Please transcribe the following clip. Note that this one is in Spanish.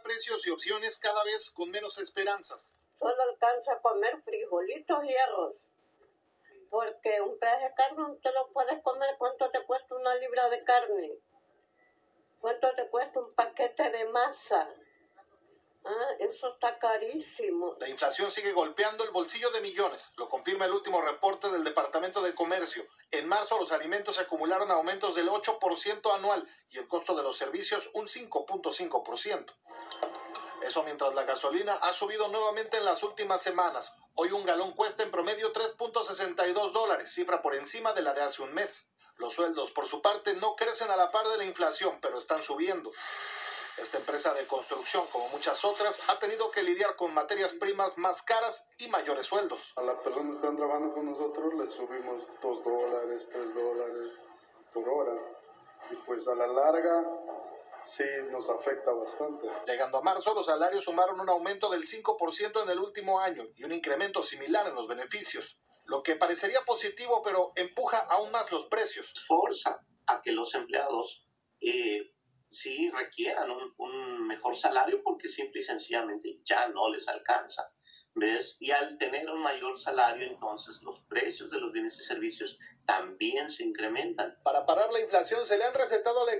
precios y opciones cada vez con menos esperanzas. Solo alcanza a comer frijolitos y arroz. Porque un pedazo de carne no te lo puedes comer. ¿Cuánto te cuesta una libra de carne? ¿Cuánto te cuesta un paquete de masa? Eso está carísimo. La inflación sigue golpeando el bolsillo de millones, lo confirma el último reporte del Departamento de Comercio. En marzo los alimentos acumularon aumentos del 8% anual y el costo de los servicios un 5.5%. Eso mientras la gasolina ha subido nuevamente en las últimas semanas. Hoy un galón cuesta en promedio $3.62, cifra por encima de la de hace un mes. Los sueldos, por su parte, no crecen a la par de la inflación, pero están subiendo. Esta empresa de construcción, como muchas otras, ha tenido que lidiar con materias primas más caras y mayores sueldos. A las personas que están trabajando con nosotros les subimos $2, $3 por hora. Y pues a la larga sí nos afecta bastante. Llegando a marzo, los salarios sumaron un aumento del 5% en el último año y un incremento similar en los beneficios. Lo que parecería positivo, pero empuja aún más los precios. Forza a que los empleados sí requieran un mejor salario porque simple y sencillamente ya no les alcanza, ¿ves? Y al tener un mayor salario, entonces los precios de los bienes y servicios también se incrementan. Para parar la inflación se le han recetado